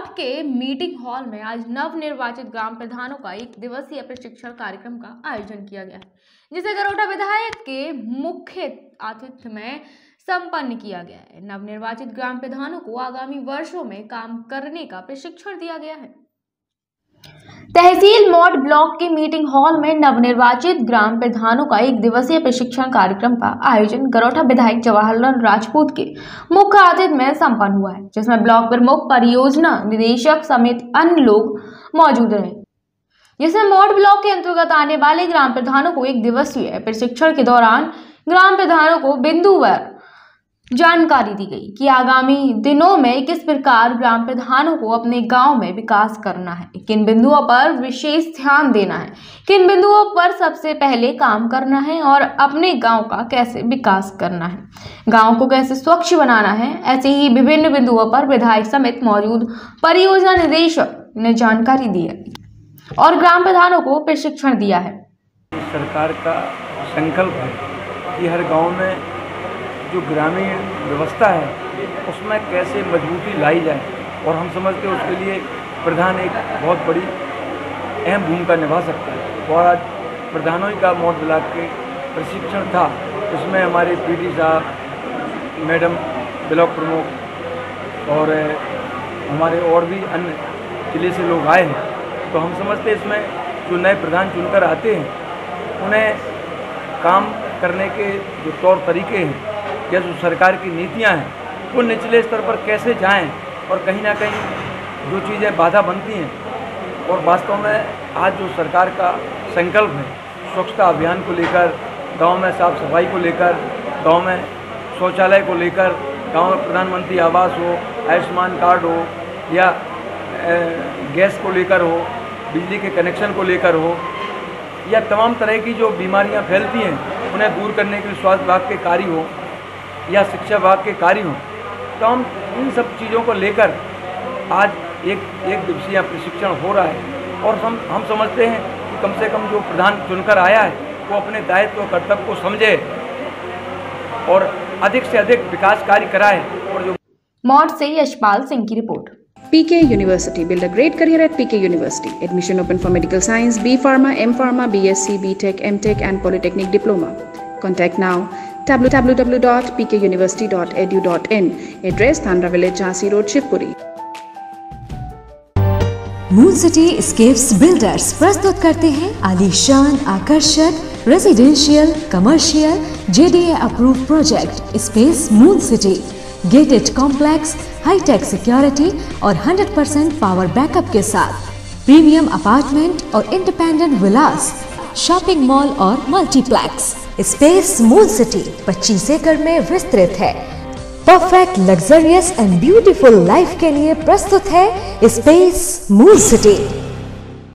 Mod के meeting hall में आज नवनिर्वाचित ग्राम प्रधानों का 1 दिवसीय प्रशिक्षण कार्यक्रम का आयोजन किया गया, जिसे गरोठा विधायक के मुख्य आतिथ्य में संपन्न किया गया है। नवनिर्वाचित ग्राम प्रधानों को आगामी वर्षों में काम करने का प्रशिक्षण दिया गया है। तहसील मॉड ब्लॉक के मीटिंग हॉल में नवनिर्वाचित ग्राम प्रधानों का 1 दिवसीय प्रशिक्षण कार्यक्रम का आयोजन गरोठा विधायक जवाहरलाल राजपूत के मुख्य आतिथ्य में संपन्न हुआ है, जिसमें ब्लॉक प्रमुख, परियोजना निदेशक समेत अन्य लोग मौजूद रहे। जिसमें मॉड ब्लॉक के अंतर्गत आने वाले ग्राम प्रधानों को 1 दिवसीय प्रशिक्षण के दौरान ग्राम प्रधानों को बिंदुवार जानकारी दी गई कि आगामी दिनों में किस प्रकार ग्राम प्रधानों को अपने गांव में विकास करना है, किन बिंदुओं पर विशेष ध्यान देना है, किन बिंदुओं पर सबसे पहले काम करना है और अपने गांव का कैसे विकास करना है, गांव को कैसे स्वच्छ बनाना है। ऐसे ही विभिन्न बिंदुओं पर विधायक समेत मौजूद परियोजना निदेशक ने जानकारी दी है और ग्राम प्रधानों को प्रशिक्षण दिया है। सरकार का संकल्प है कि हर गाँव में जो ग्रामीण व्यवस्था है उसमें कैसे मजबूती लाई जाए, और हम समझते हैं उसके लिए प्रधान एक बहुत बड़ी अहम भूमिका निभा सकता है। और आज प्रधानों का मॉड ब्लॉक के प्रशिक्षण था, उसमें हमारे पीडी साहब, मैडम ब्लॉक प्रमुख और हमारे और भी अन्य जिले से लोग आए हैं। तो हम समझते हैं इसमें जो नए प्रधान चुनकर आते हैं उन्हें काम करने के जो तौर तरीके हैं या जो सरकार की नीतियां हैं वो निचले स्तर पर कैसे जाएं, और कहीं ना कहीं जो चीज़ें बाधा बनती हैं। और वास्तव में आज जो सरकार का संकल्प है स्वच्छता अभियान को लेकर, गांव में साफ सफाई को लेकर, गांव में शौचालय को लेकर, गांव में प्रधानमंत्री आवास हो, आयुष्मान कार्ड हो या गैस को लेकर हो, बिजली के कनेक्शन को लेकर हो, या तमाम तरह की जो बीमारियां फैलती हैं उन्हें दूर करने के लिए स्वास्थ्य विभाग के कार्य हो या शिक्षा विभाग के कार्य हों, तो हम इन सब चीज़ों को लेकर आज एक दिवसीय प्रशिक्षण हो रहा है। और हम समझते हैं कि कम से कम जो प्रधान चुनकर आया है वो अपने दायित्व कर्तव्य को समझे और अधिक से अधिक विकास कार्य कराए। और जो मॉड से यशपाल सिंह की रिपोर्ट। PK University. Build a great career at PK University. Admission open for medical science, B Pharma, M Pharma, BSc, BTech, MTech and Polytechnic Diploma. Contact now www.pkuniversity.edu.in. Address Thandra Village, Jhansi Road, Shivpuri. Moon City Scapes Builders प्रस्तुत करते हैं आलीशान, आकर्षक residential, commercial, JDA approve project Space Moon City. Gated complex, hitech security और 100% power backup के साथ premium apartment और independent villas, shopping mall और मल्टीप्लेक्स। स्पेस मून सिटी 25 एकड़ में विस्तृत है। Perfect, luxurious and beautiful life के लिए प्रस्तुत है स्पेस मून सिटी।